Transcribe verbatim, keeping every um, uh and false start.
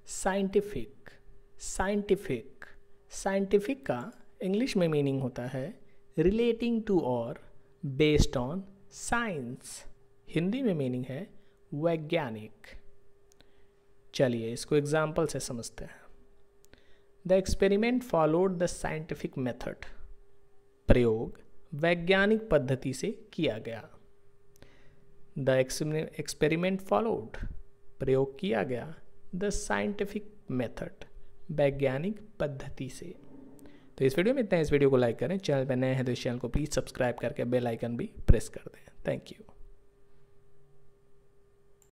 Scientific, scientific, scientific का English में meaning होता है रिलेटिंग टू और बेस्ड ऑन साइंस। हिंदी में मीनिंग है वैज्ञानिक। चलिए इसको एग्जाम्पल से समझते हैं। The experiment followed the scientific method. प्रयोग वैज्ञानिक पद्धति से किया गया। द एक्सपेरिमेंट फॉलोड, प्रयोग किया गया, द साइंटिफिक मेथड, वैज्ञानिक पद्धति से। तो इस वीडियो में इतना। इस वीडियो को लाइक करें, चैनल पर नए हैं तो इस चैनल को प्लीज़ सब्सक्राइब करके बेल आइकन भी प्रेस कर दें। Thank you.